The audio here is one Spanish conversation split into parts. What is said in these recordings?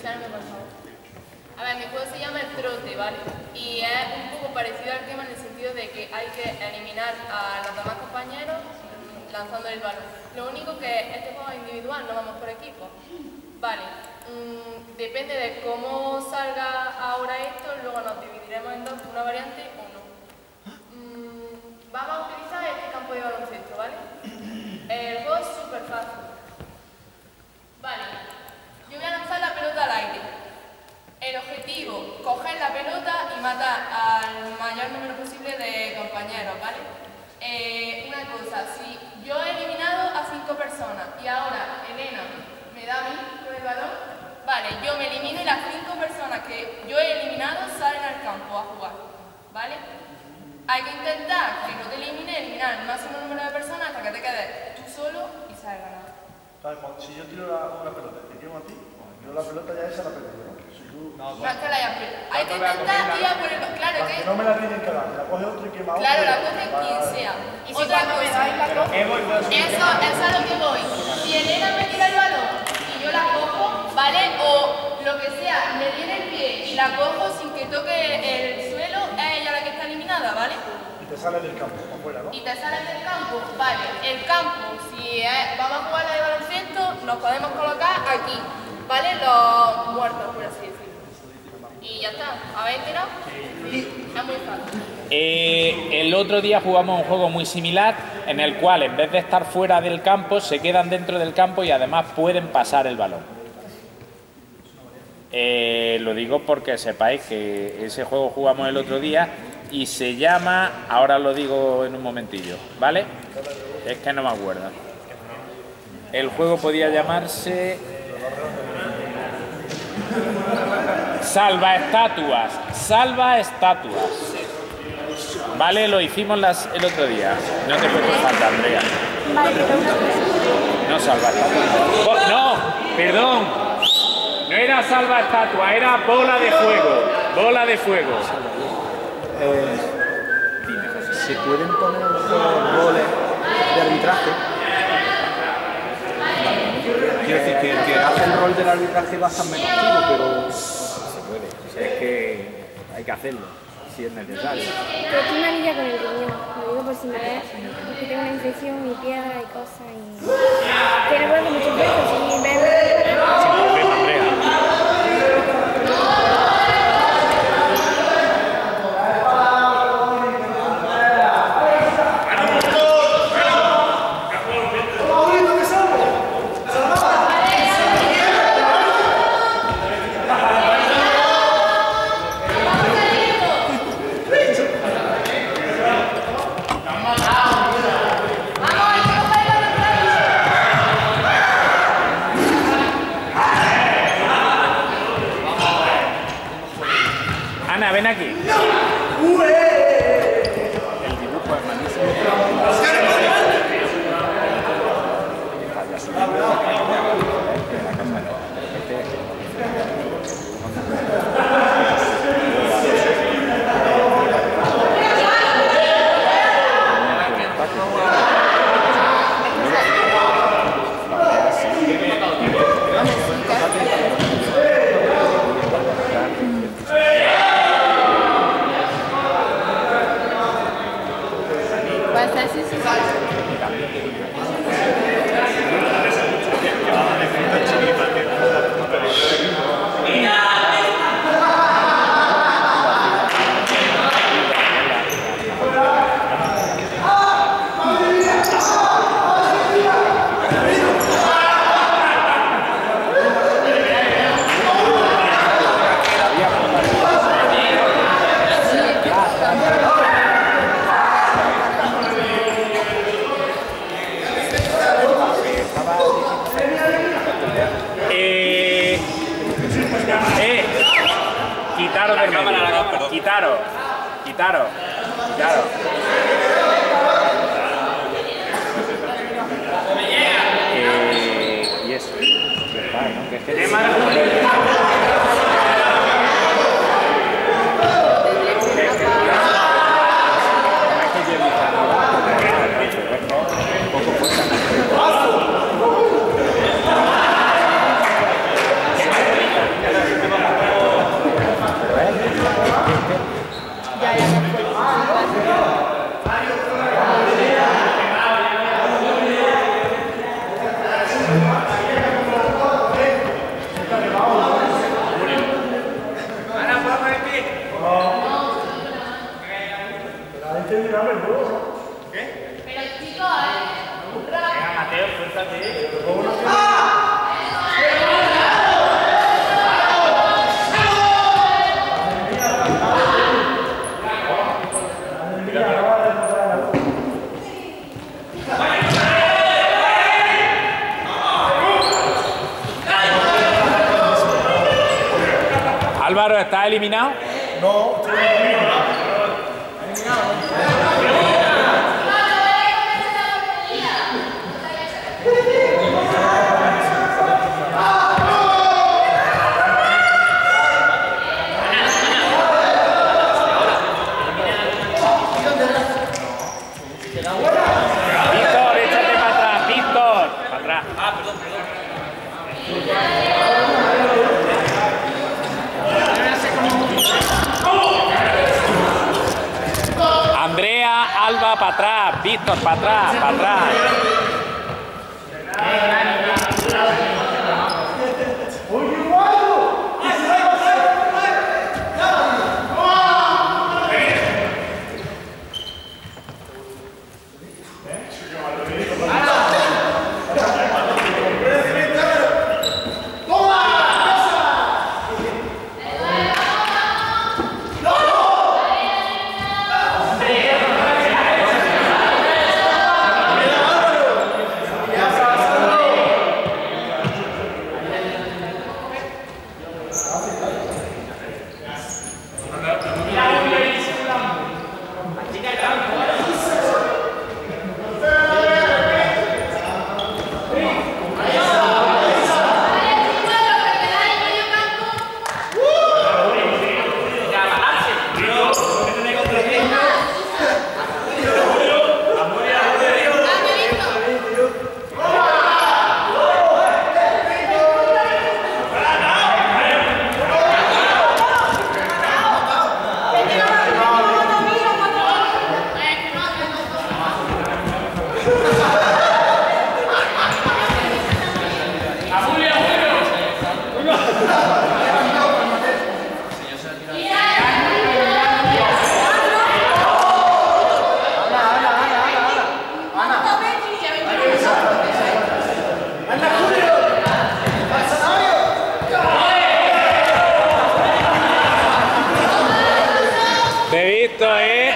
Espérame, por favor. A ver, mi juego se llama el trote, ¿vale? Y es un poco parecido al tema en el sentido de que hay que eliminar a los demás compañeros lanzando el balón. Lo único que este juego es individual, no vamos por equipo. Vale, depende de cómo salga ahora esto, luego nos dividiremos en dos, una variante o no. Vamos a utilizar este campo de baloncesto, ¿vale? El juego es súper fácil. Vale, yo voy a lanzar la pelota al aire. El objetivo, coger la pelota y matar al mayor número posible de compañeros, ¿vale? Una cosa, si yo he eliminado a 5 personas y ahora Elena me da a mí con el balón, vale, yo me elimino y las 5 personas que yo he eliminado salen al campo a jugar, ¿vale? Hay que intentar que no te eliminar el máximo número de personas hasta que te quedes tú solo y sales ganado. Si yo tiro una pelota y te quemo a ti, yo la pelota ya esa la perdí, ¿no? No es que la hayas perdido. Hay que intentar ir a por el... Claro que... no me la tienen que dar, me la coge otro y quema otro. Claro, la coge quien sea. Y si otra cosa, eso es a lo que voy. Si Elena me tira el balón y yo la cojo, ¿vale? O lo que sea, me viene el pie y la cojo sin que toque el suelo, es ella la que está eliminada, ¿vale? Y te sales del campo, afuera, ¿no? Y te sales del campo, vale. El campo, si vamos a jugar la de baloncesto, nos podemos colocar aquí, ¿vale? Los muertos, por así decirlo. Y ya está. ¿Habéis tirado? Sí. Es muy fácil. El otro día jugamos un juego muy similar en el cual en vez de estar fuera del campo se quedan dentro del campo y además pueden pasar el balón. Lo digo porque sepáis que ese juego jugamos el otro día y se llama, ahora lo digo en un momentillo, ¿vale? Es que no me acuerdo. El juego podía llamarse Salva estatuas, salva estatuas. Vale, lo hicimos el otro día. No te puedes falta, Andrea. No salva estatuas. Oh, no, perdón. No era salva estatua, era bola de fuego. Bola de fuego. ¿Se pueden poner los goles de arbitraje? Quiero decir que el que hace el rol del arbitraje va a estar menos activo, pero se puede. O sea, es que hay que hacerlo, si es necesario. Pero aquí me lidia con el riñón, lo digo por si me ves, porque tengo una infección y piedra y cosas y... Que no puedo muchos veces sin ver... Sin problema, Andrea. Ana, ven aquí. El dibujo es malísimo. Quitaros del medio. Quitaros. Y eso. Que es que Álvaro, ¿estás eliminado? No, estoy eliminado. Víctor, échate para atrás, Víctor. Para atrás. Andrea, Alba, para atrás. Víctor, para atrás, para atrás. Te he visto, ¿eh?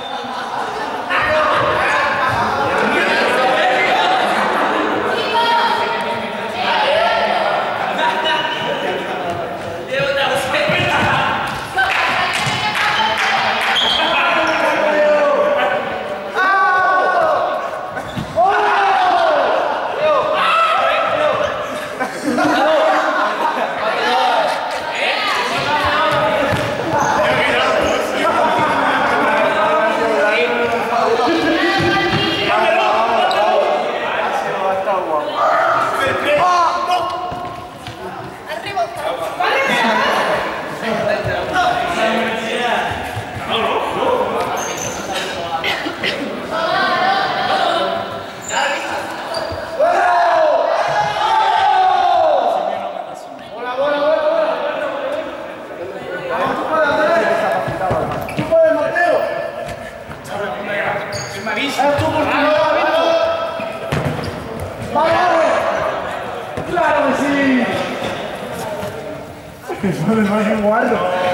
¡Claro que sí! Eso es más igual.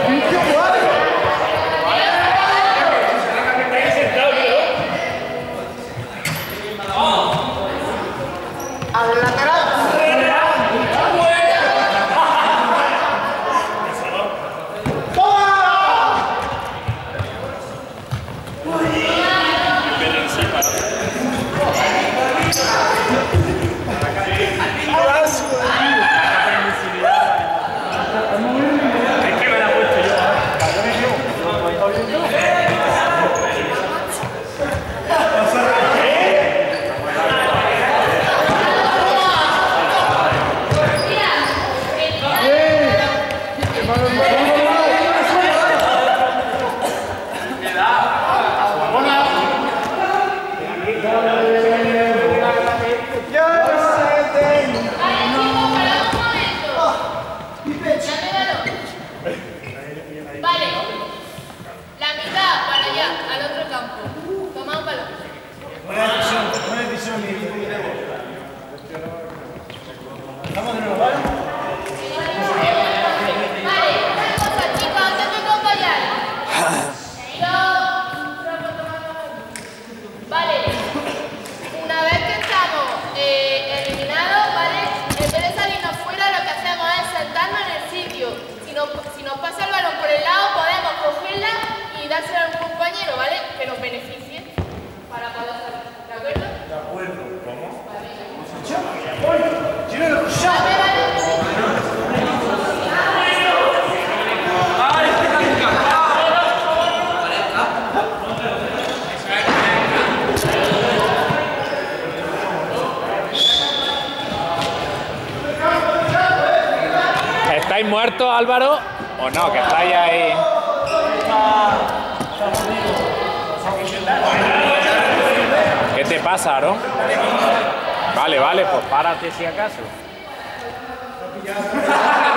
¡Al lateral! Es que me la he puesto yo. dársela a un compañero, ¿vale? Que nos beneficie para poder salir. ¿De acuerdo? De acuerdo. ¿Cómo? ¿Estáis muertos, Álvaro? ¿O no? Que estáis ahí. ¿Qué te pasa, Aarón? Vale, vale, pues párate si acaso.